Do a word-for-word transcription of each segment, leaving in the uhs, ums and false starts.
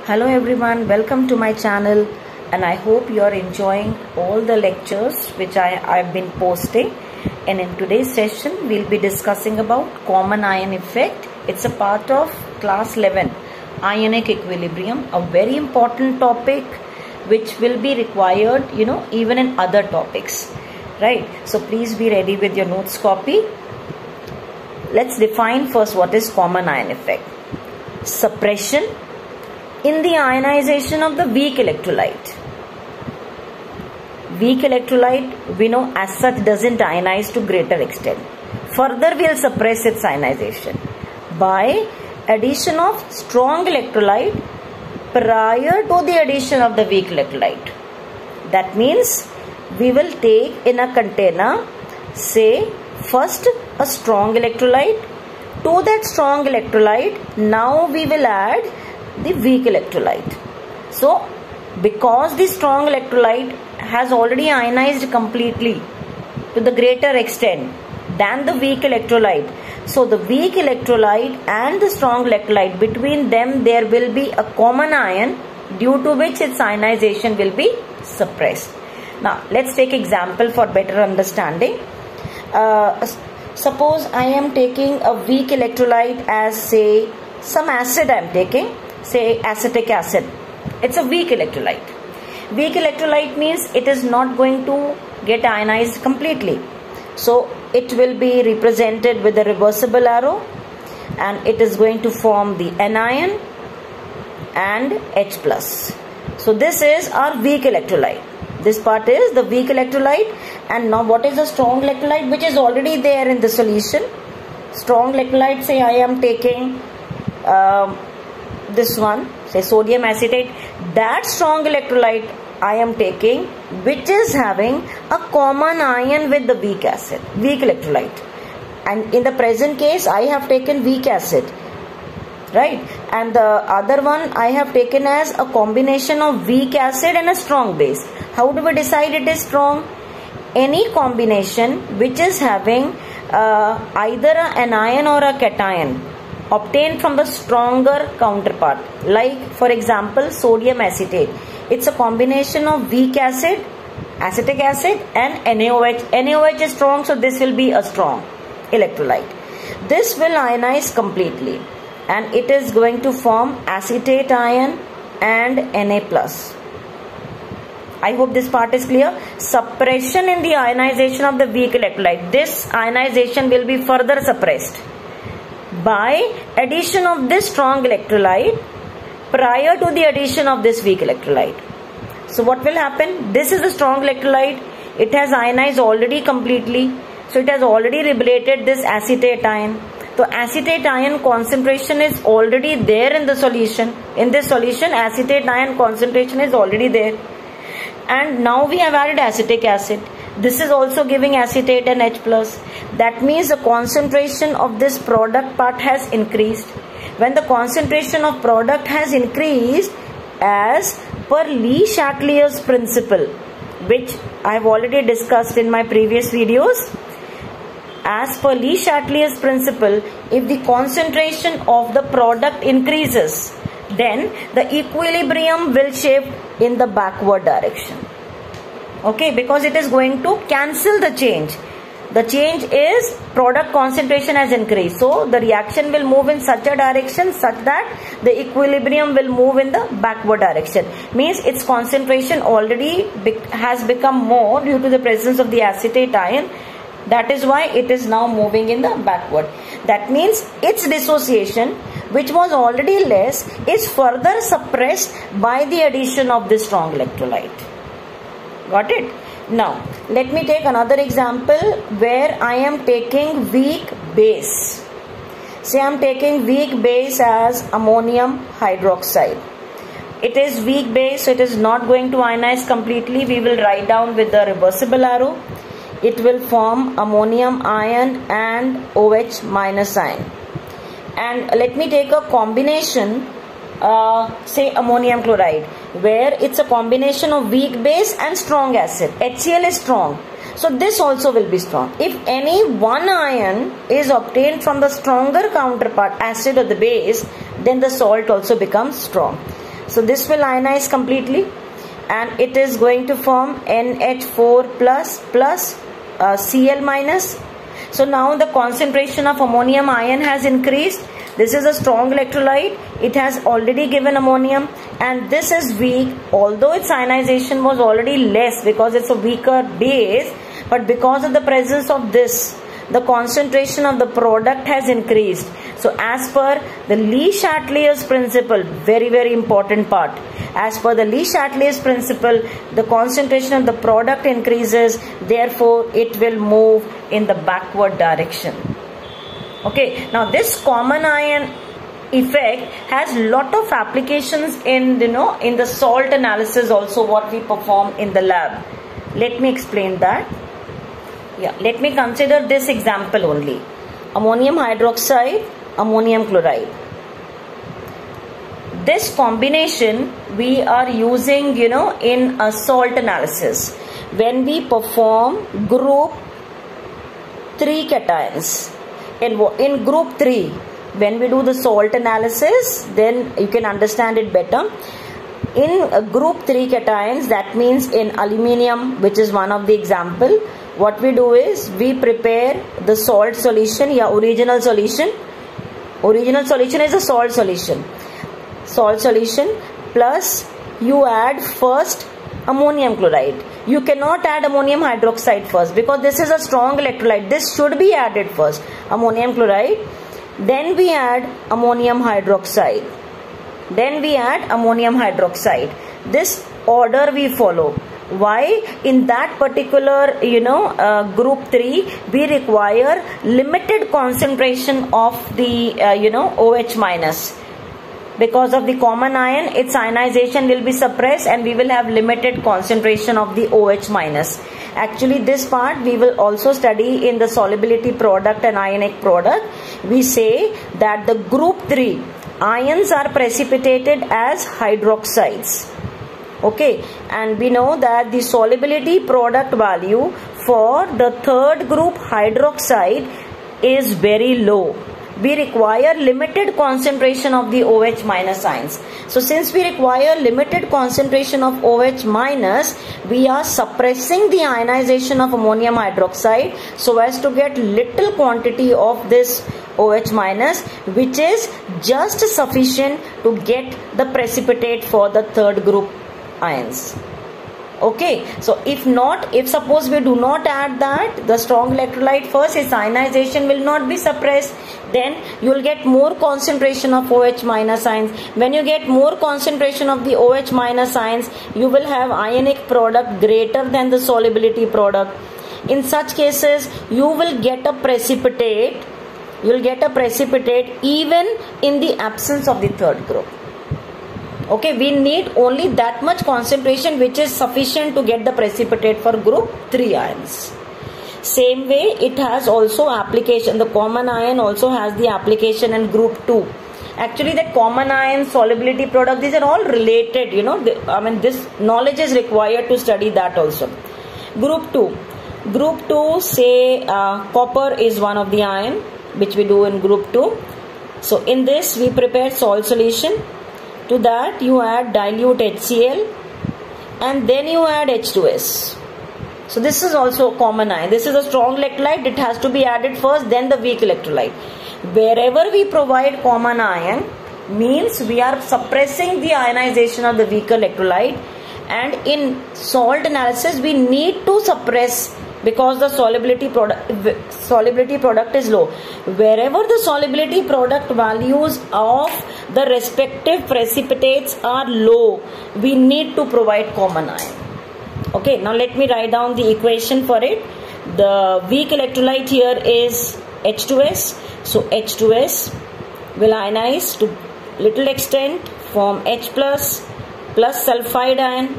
Hello everyone, welcome to my channel, and I hope you are enjoying all the lectures which I have been posting. And in today's session we'll be discussing about common ion effect. It's a part of class eleven, ionic equilibrium, a very important topic which will be required, you know, even in other topics, right? So please be ready with your notes copy. Let's define first what is common ion effect. Suppression in the ionization of the weak electrolyte. Weak electrolyte, we know as such doesn't ionize to greater extent. Further we'll suppress its ionization by addition of strong electrolyte prior to the addition of the weak electrolyte. That means we will take in a container, say first a strong electrolyte. To that strong electrolyte, now we will add the weak electrolyte. So because the strong electrolyte has already ionized completely to the greater extent than the weak electrolyte, so the weak electrolyte and the strong electrolyte, between them there will be a common ion, due to which its ionization will be suppressed. Now let's take example for better understanding. Uh, suppose I am taking a weak electrolyte as, say, some acid I am taking, say acetic acid. It's a weak electrolyte. Weak electrolyte means it is not going to get ionized completely. So it will be represented with a reversible arrow, and it is going to form the anion and H plus. So this is our weak electrolyte. This part is the weak electrolyte. And now what is the strong electrolyte, which is already there in the solution? Strong electrolyte, say I am taking uh, this one, say sodium acetate. That strong electrolyte I am taking, which is having a common ion with the weak acid, weak electrolyte. And in the present case I have taken weak acid, right? And the other one I have taken as a combination of weak acid and a strong base. How do we decide it is strong? Any combination which is having uh, either an anion or a cation obtained from the stronger counterpart, like for example sodium acetate. It's a combination of weak acid, acetic acid, and NaOH. NaOH is strong, so this will be a strong electrolyte. This will ionize completely, and it is going to form acetate ion and Na plus. I hope this part is clear. Suppression in the ionization of the weak electrolyte. This ionization will be further suppressed by addition of this strong electrolyte prior to the addition of this weak electrolyte. So what will happen? This is the strong electrolyte. It has ionized already completely. So it has already liberated this acetate ion. So acetate ion concentration is already there in the solution. In this solution, acetate ion concentration is already there. And now we have added acetic acid. This is also giving acetate and H plus. That means the concentration of this product part has increased. When the concentration of product has increased, as per Le Chatelier's principle, which I have already discussed in my previous videos, as per Le Chatelier's principle, if the concentration of the product increases, then the equilibrium will shift in the backward direction. Okay, because it is going to cancel the change. The change is product concentration has increased. So the reaction will move in such a direction such that the equilibrium will move in the backward direction. Means its concentration already be has become more due to the presence of the acetate ion. That is why it is now moving in the backward. That means its dissociation, which was already less, is further suppressed by the addition of this strong electrolyte. Got it? Now let me take another example where I am taking weak base. Say I am taking weak base as ammonium hydroxide. It is weak base, so it is not going to ionize completely. We will write down with the reversible arrow. It will form ammonium ion and OH minus ion. And let me take a combination, uh, say ammonium chloride, where it's a combination of weak base and strong acid. HCl is strong, so this also will be strong. If any one ion is obtained from the stronger counterpart, acid or the base, then the salt also becomes strong. So this will ionize completely, and it is going to form N H four plus plus uh, Cl minus. So now the concentration of ammonium ion has increased. This is a strong electrolyte. It has already given ammonium, and this is weak. Although its ionization was already less because it's a weaker base, but because of the presence of this, the concentration of the product has increased. So as per the Le Chatelier's principle, very very important part, as per the Le Chatelier's principle, the concentration of the product increases, therefore it will move in the backward direction. Okay, now this common ion effect has lot of applications in, you know, in the salt analysis also, what we perform in the lab. Let me explain that. Yeah, let me consider this example only. Ammonium hydroxide, ammonium chloride. This combination we are using, you know, in a salt analysis when we perform group three cations. In, in group three, when we do the salt analysis, then you can understand it better. In uh, group three cations, that means in aluminium, which is one of the example, what we do is we prepare the salt solution, yeah, original solution. Original solution is a salt solution. Salt solution plus you add first ammonium chloride. You cannot add ammonium hydroxide first because this is a strong electrolyte. This should be added first. Ammonium chloride. Then we add ammonium hydroxide. Then we add ammonium hydroxide. This order we follow. Why? In that particular, you know, uh, group three, we require limited concentration of the, uh, you know, OH minus. Because of the common ion, its ionization will be suppressed and we will have limited concentration of the OH minus. Actually, this part we will also study in the solubility product and ionic product. We say that the group three ions are precipitated as hydroxides. Okay, and we know that the solubility product value for the third group hydroxide is very low. We require limited concentration of the OH minus ions. So since we require limited concentration of OH minus, we are suppressing the ionization of ammonium hydroxide so as to get little quantity of this OH minus, which is just sufficient to get the precipitate for the third group ions. Okay, so if not, if suppose we do not add that, the strong electrolyte first, its ionization will not be suppressed, then you will get more concentration of OH minus ions. When you get more concentration of the OH minus ions, you will have ionic product greater than the solubility product. In such cases, you will get a precipitate, you will get a precipitate even in the absence of the third group. Okay, we need only that much concentration which is sufficient to get the precipitate for group three ions. Same way, it has also application, the common ion also has the application in group two. Actually, the common ion, solubility product, these are all related, you know, the, I mean, this knowledge is required to study that also. Group two. Group two, say uh, copper is one of the ion which we do in group two. So, in this we prepare salt solution. To that you add dilute HCl and then you add H two S. So this is also a common ion. This is a strong electrolyte. It has to be added first, then the weak electrolyte. Wherever we provide common ion means we are suppressing the ionization of the weaker electrolyte, and in salt analysis we need to suppress because the solubility product solubility product is low. Wherever the solubility product values of the respective precipitates are low, we need to provide common ion. Okay, now let me write down the equation for it. The weak electrolyte here is H two S. So H two S will ionize to little extent, form H plus plus sulfide ion.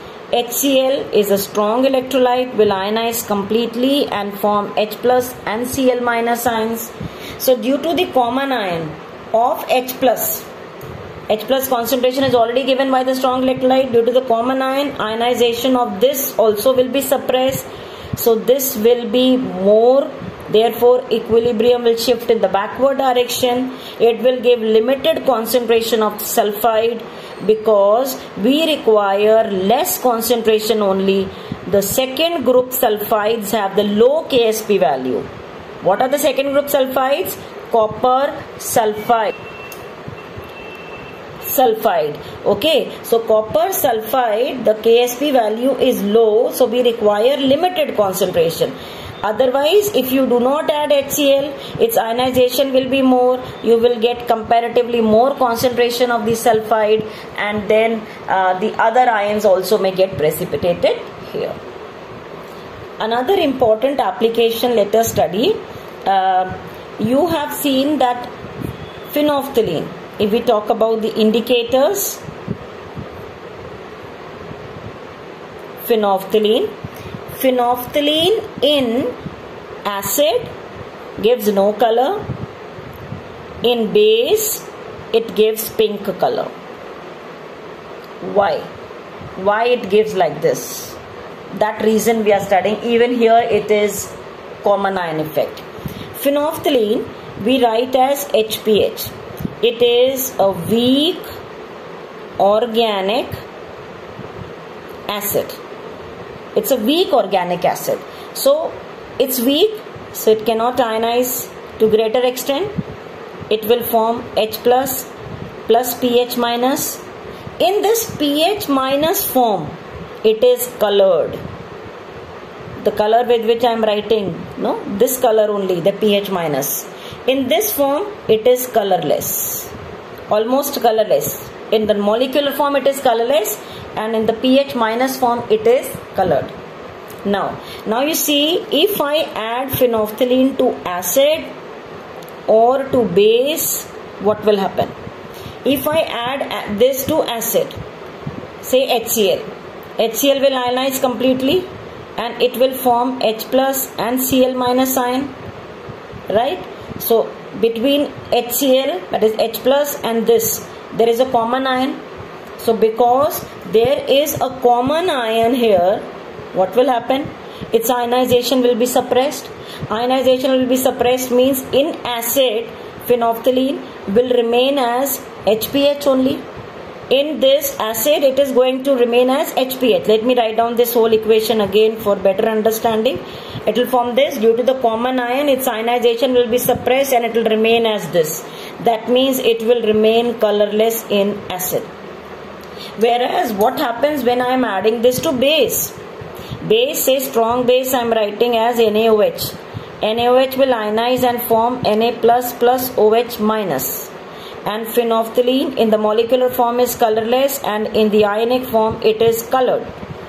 HCl is a strong electrolyte, will ionize completely and form H plus and Cl minus ions. So due to the common ion of H plus, H plus concentration is already given by the strong electrolyte. Due to the common ion, ionization of this also will be suppressed. So this will be more, therefore equilibrium will shift in the backward direction. It will give limited concentration of sulfide Because we require less concentration only. The second group sulfides have the low K S P value. What are the second group sulfides? Copper sulfide. Sulfide. Okay, so copper sulfide, the K S P value is low, so we require limited concentration. Otherwise, if you do not add HCl, its ionization will be more. You will get comparatively more concentration of the sulfide, and then uh, the other ions also may get precipitated here. Another important application, let us study. Uh, you have seen that phenolphthalein. If we talk about the indicators, phenolphthalein. Phenolphthalein in acid gives no color. In base, it gives pink color. Why? Why it gives like this? That reason we are studying. Even here it is common ion effect. Phenolphthalein we write as H P H. It is a weak organic acid. It's a weak organic acid. So it's weak, so it cannot ionize to greater extent. It will form H plus plus pH minus. In this pH minus form, it is colored. The color with which I am writing, no, this color only, the pH minus. In this form, it is colorless, almost colorless. In the molecular form, it is colorless, and in the pH minus form, it is colored. Now, now you see, if I add phenolphthalein to acid or to base, what will happen? If I add this to acid, say HCl, HCl will ionize completely, and it will form H plus and Cl minus ion, right? So between HCl, that is H plus, and this, there is a common ion. So because there is a common ion here, what will happen? Its ionization will be suppressed. Ionization will be suppressed means in acid, phenolphthalein will remain as H P H only. In this acid, it is going to remain as H P H. Let me write down this whole equation again for better understanding. It will form this. Due to the common ion, its ionization will be suppressed and it will remain as this. That means it will remain colorless in acid. Whereas what happens when I am adding this to base? Base, say strong base, I am writing as N A O H. N A O H will ionize and form Na plus plus OH minus. And phenolphthalein in the molecular form is colorless, and in the ionic form it is colored.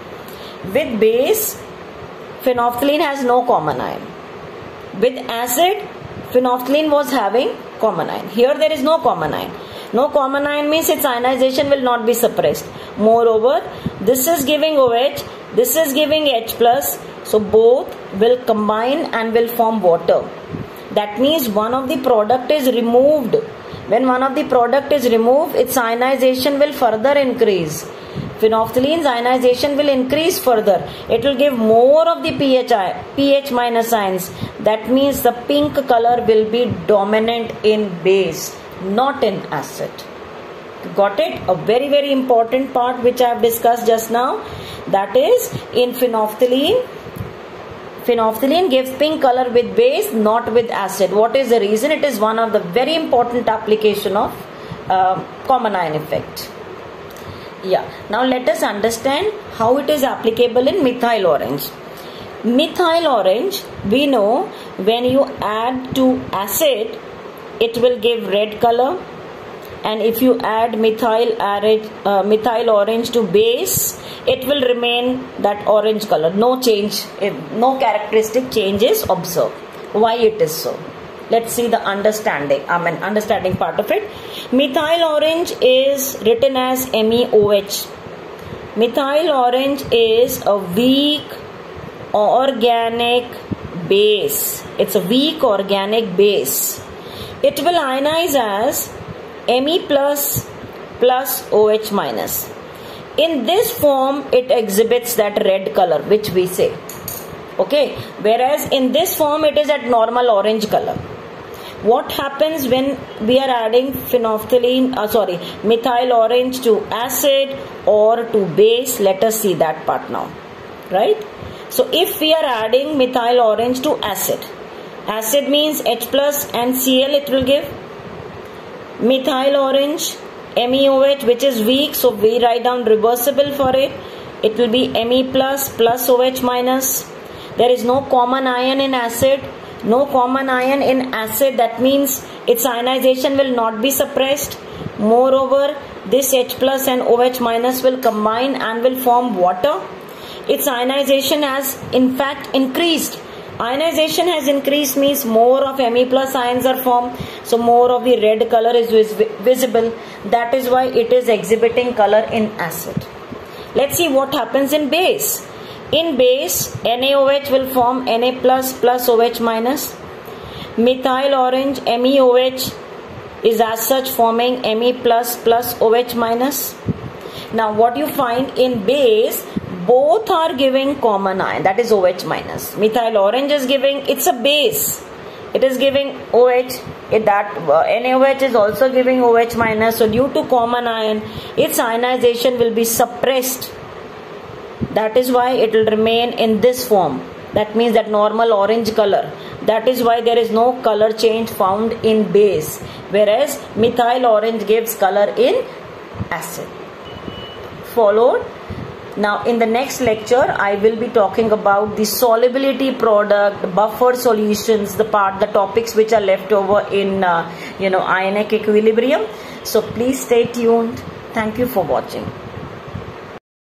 With base, phenolphthalein has no common ion. With acid, phenolphthalein was having common ion. Here there is no common ion. No common ion means its ionization will not be suppressed. Moreover, this is giving OH, this is giving H plus, so both will combine and will form water. That means one of the product is removed. When one of the product is removed, its ionization will further increase. Phenolphthalein's ionization will increase further. It will give more of the pH, pH minus ions. That means the pink color will be dominant in base, not in acid. Got it? A very very important part which I have discussed just now. That is, in phenolphthalein, phenolphthalein gives pink color with base, not with acid. What is the reason? It is one of the very important application of uh, common ion effect. Yeah. Now let us understand how it is applicable in methyl orange. Methyl orange, we know when you add to acid, it will give red color. And if you add methyl, uh, methyl orange to base, it will remain that orange color. No change, no characteristic change is observed. Why it is so? Let's see the understanding, I mean understanding part of it. Methyl orange is written as M e O H. Methyl orange is a weak organic base. It's a weak organic base. It will ionize as Me plus plus OH minus. In this form, it exhibits that red color which we say. Okay. Whereas in this form, it is at normal orange color. What happens when we are adding phenolphthalein, uh, sorry, methyl orange to acid or to base? Let us see that part now, right? So if we are adding methyl orange to acid, acid means H plus and Cl it will give. Methyl orange, M e O H, which is weak, so we write down reversible for it. It will be Me plus plus OH minus. There is no common ion in acid. No common ion in acid, that means its ionization will not be suppressed. Moreover, this H plus and OH minus will combine and will form water. Its ionization has in fact increased. Ionization has increased means more of Me plus ions are formed, so more of the red color is vis visible. That is why it is exhibiting color in acid. Let's see what happens in base. In base, NaOH will form Na plus plus OH minus. Methyl orange, MEOH is as such forming Me plus plus OH minus. Now what you find in base, both are giving common ion, that is OH minus. Methyl orange is giving, it's a base, it is giving OH, it, that uh, NaOH is also giving OH minus. So due to common ion, its ionization will be suppressed. That is why it will remain in this form. That means that normal orange color. That is why there is no color change found in base, whereas methyl orange gives color in acid. Followed. Now in the next lecture I will be talking about the solubility product, buffer solutions, the part, the topics which are left over in uh, you know ionic equilibrium. So please stay tuned. Thank you for watching.